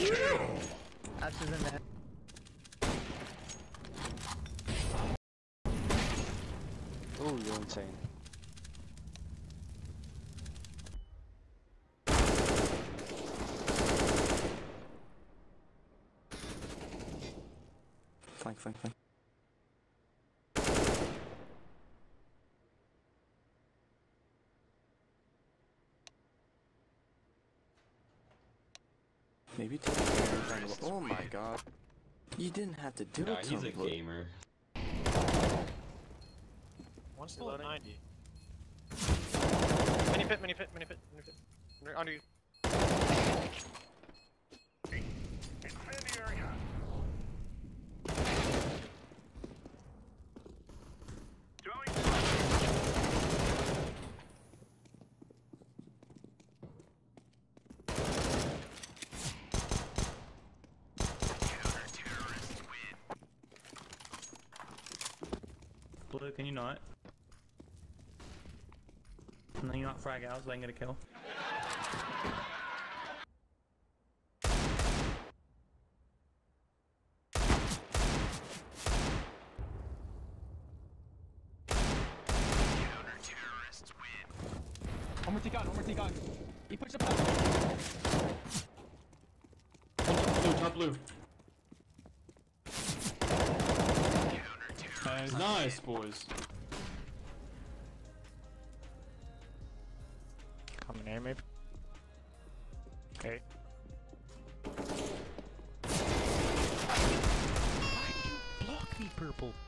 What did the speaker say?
Ash is in there. Oh, you're insane. Flank, flank, flank. Maybe take a camera. Oh my god. You didn't have to do it to He's him. a gamer. One's still at 90. Mini pit, mini pit, mini pit, mini pit. Under you. Incendiary. Throwing. Counter-terrorist win. Blue, can you not? No, you're not frag out, so I ain't gonna kill. Counter-terrorists win. One more T-Gun, one more T-Gun. He pushed up. Top blue. Nice, boys. Coming here, maybe. Okay. Why did you block me, purple?